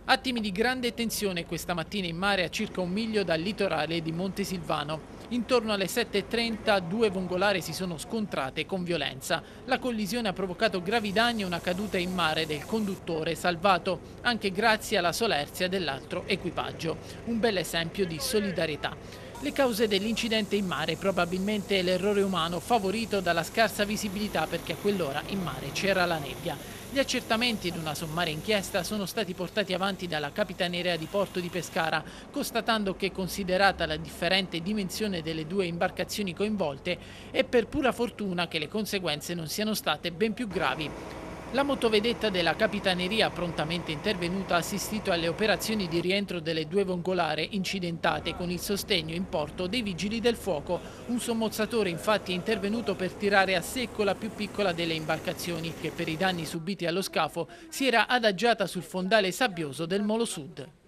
Attimi di grande tensione questa mattina in mare a circa un miglio dal litorale di Montesilvano. Intorno alle 7:30 due vongolare si sono scontrate con violenza. La collisione ha provocato gravi danni e una caduta in mare del conduttore, salvato anche grazie alla solerzia dell'altro equipaggio. Un bel esempio di solidarietà. Le cause dell'incidente in mare probabilmente l'errore umano favorito dalla scarsa visibilità perché a quell'ora in mare c'era la nebbia. Gli accertamenti di una sommaria inchiesta sono stati portati avanti dalla Capitaneria di Porto di Pescara, constatando che, considerata la differente dimensione delle due imbarcazioni coinvolte, è per pura fortuna che le conseguenze non siano state ben più gravi. La motovedetta della Capitaneria, prontamente intervenuta, ha assistito alle operazioni di rientro delle due vongolare incidentate con il sostegno in porto dei vigili del fuoco. Un sommozzatore infatti è intervenuto per tirare a secco la più piccola delle imbarcazioni, che per i danni subiti allo scafo si era adagiata sul fondale sabbioso del Molo Sud.